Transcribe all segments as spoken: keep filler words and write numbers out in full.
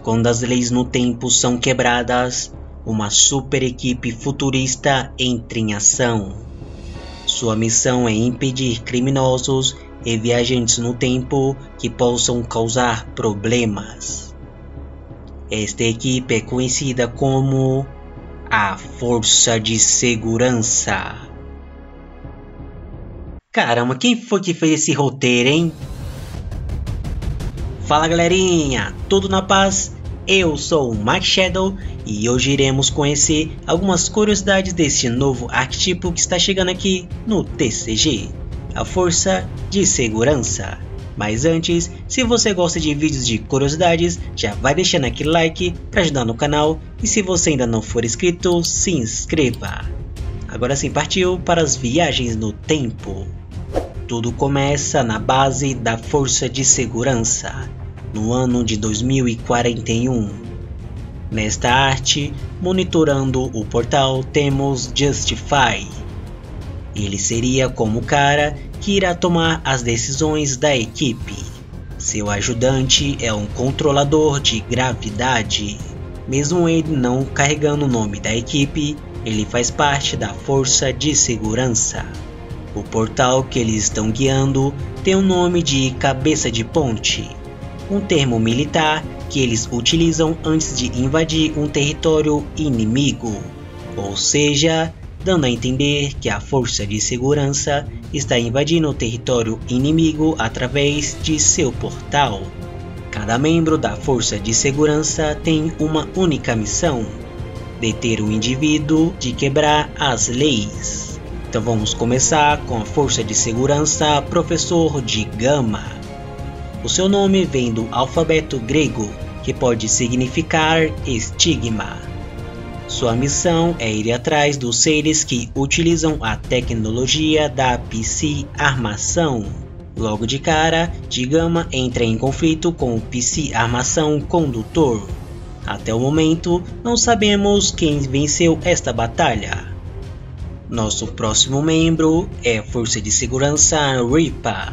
Quando as leis no tempo são quebradas, uma super equipe futurista entra em ação. Sua missão é impedir criminosos e viajantes no tempo que possam causar problemas. Esta equipe é conhecida como a Força de Segurança. Caramba, quem foi que fez esse roteiro, hein? Fala galerinha, tudo na paz? Eu sou o Mike Shadow e hoje iremos conhecer algumas curiosidades desse novo arquétipo que está chegando aqui no T C G, a Força de Segurança. Mas antes, se você gosta de vídeos de curiosidades, já vai deixando aquele like para ajudar no canal e se você ainda não for inscrito, se inscreva. Agora sim, partiu para as viagens no tempo. Tudo começa na base da Força de Segurança, no ano de dois mil e quarenta e um. Nesta arte, monitorando o portal, temos Justify. Ele seria como o cara que irá tomar as decisões da equipe. Seu ajudante é um controlador de gravidade. Mesmo ele não carregando o nome da equipe, ele faz parte da Força de Segurança. O portal que eles estão guiando tem o nome de Cabeça de Ponte, um termo militar que eles utilizam antes de invadir um território inimigo, ou seja, dando a entender que a Força de Segurança está invadindo o território inimigo através de seu portal. Cada membro da Força de Segurança tem uma única missão: deter o indivíduo de quebrar as leis. Então vamos começar com a Força de Segurança Professor de Gama. O seu nome vem do alfabeto grego, que pode significar estigma. Sua missão é ir atrás dos seres que utilizam a tecnologia da psi-armação. Logo de cara, de Gama entra em conflito com o psi-armação condutor. Até o momento, não sabemos quem venceu esta batalha. Nosso próximo membro é a Força de Segurança Ripa.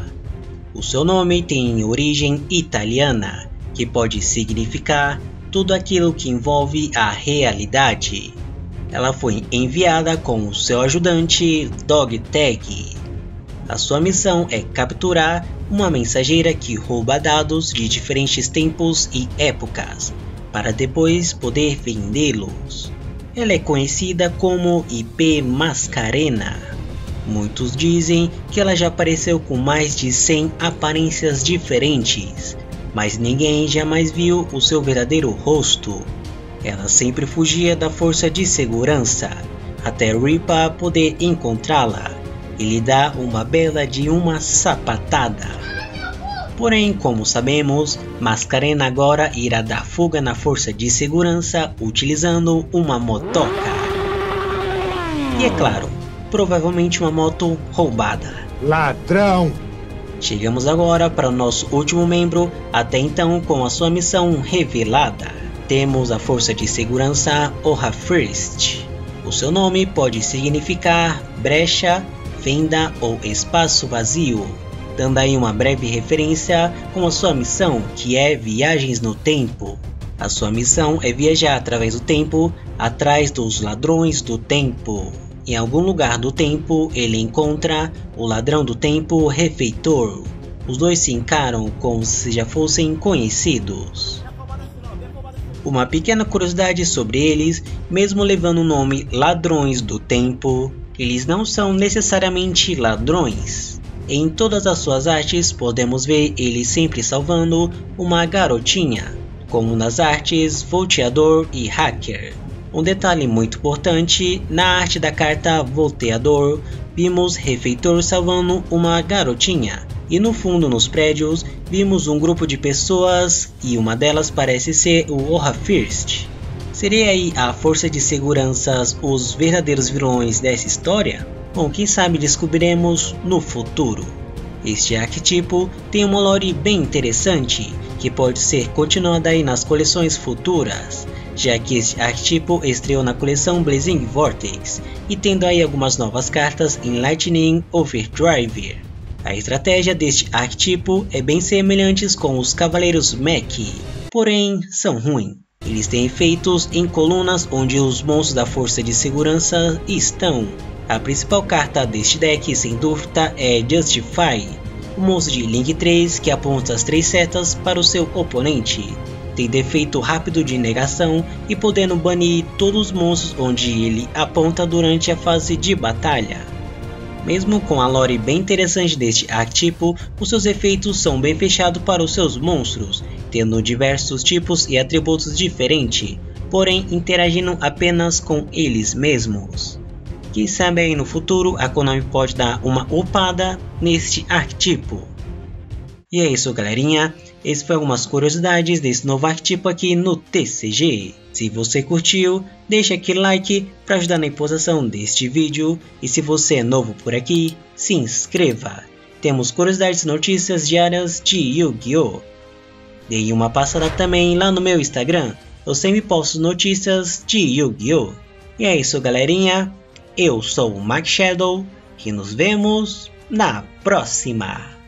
O seu nome tem origem italiana, que pode significar tudo aquilo que envolve a realidade. Ela foi enviada com o seu ajudante Dog Tag. A sua missão é capturar uma mensageira que rouba dados de diferentes tempos e épocas, para depois poder vendê-los. Ela é conhecida como I P Mascarena. Muitos dizem que ela já apareceu com mais de cem aparências diferentes, mas ninguém jamais viu o seu verdadeiro rosto. Ela sempre fugia da Força de Segurança, até Ripa poder encontrá-la e lhe dar uma bela de uma sapatada. Porém, como sabemos, Mascarena agora irá dar fuga na Força de Segurança utilizando uma motoca. E é claro, provavelmente uma moto roubada. Ladrão! Chegamos agora para o nosso último membro, até então com a sua missão revelada. Temos a Força de Segurança Orra First. O seu nome pode significar brecha, fenda ou espaço vazio, dando aí uma breve referência com a sua missão, que é Viagens no Tempo. A sua missão é viajar através do tempo, atrás dos ladrões do tempo. Em algum lugar do tempo, ele encontra o ladrão do tempo Refeitor. Os dois se encaram como se já fossem conhecidos. Uma pequena curiosidade sobre eles: mesmo levando o nome Ladrões do Tempo, eles não são necessariamente ladrões. Em todas as suas artes podemos ver ele sempre salvando uma garotinha, como nas artes Volteador e Hacker. Um detalhe muito importante: na arte da carta Volteador, vimos Refeitor salvando uma garotinha, e no fundo nos prédios vimos um grupo de pessoas e uma delas parece ser o Orra First. Seria aí a Força de Seguranças os verdadeiros vilões dessa história? Bom, quem sabe descobriremos no futuro. Este arquétipo tem uma lore bem interessante, que pode ser continuada aí nas coleções futuras, já que este arquétipo estreou na coleção Blazing Vortex, e tendo aí algumas novas cartas em Lightning Overdrive. A estratégia deste arquétipo é bem semelhante com os Cavaleiros Mech, porém são ruins. Eles têm efeitos em colunas onde os monstros da força de segurança estão. A principal carta deste deck, sem dúvida, é Justify, o monstro de Link três que aponta as três setas para o seu oponente. Tem defeito rápido de negação e podendo banir todos os monstros onde ele aponta durante a fase de batalha. Mesmo com a lore bem interessante deste arquétipo, os seus efeitos são bem fechados para os seus monstros, tendo diversos tipos e atributos diferentes, porém interagindo apenas com eles mesmos. Quem sabe aí no futuro a Konami pode dar uma upada neste arquétipo. E é isso, galerinha, essas foram algumas curiosidades desse novo arquétipo aqui no T C G. Se você curtiu, deixa aquele like para ajudar na imposição deste vídeo, e se você é novo por aqui, se inscreva. Temos curiosidades e notícias diárias de Yu-Gi-Oh! Dei uma passada também lá no meu Instagram, eu sempre posto notícias de Yu-Gi-Oh! E é isso, galerinha, eu sou o Max Shadow e nos vemos na próxima.